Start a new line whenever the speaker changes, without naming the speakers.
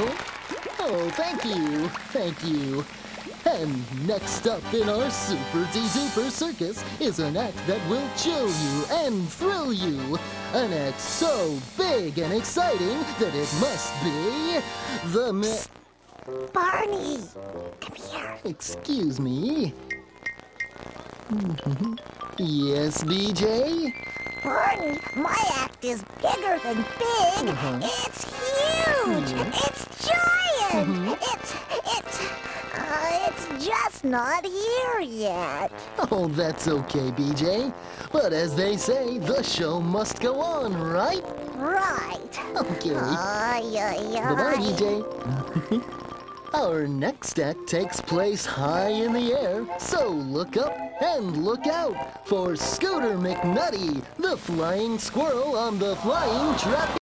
Oh, thank you. Thank you. And next up in our super-de-duper circus is an act that will chill you and thrill you. An act so big and exciting that it must be the
Barney, come here.
Excuse me. Yes, BJ?
Barney, my act is bigger than big. It's huge. It's giant. It's just not here yet.
Oh, that's okay, BJ. But as they say, the show must go on, right?
Right.
Okay. Bye-bye, BJ. Our next act takes place high in the air, so look up and look out for Scooter McNutty, the flying squirrel on the flying trapeze.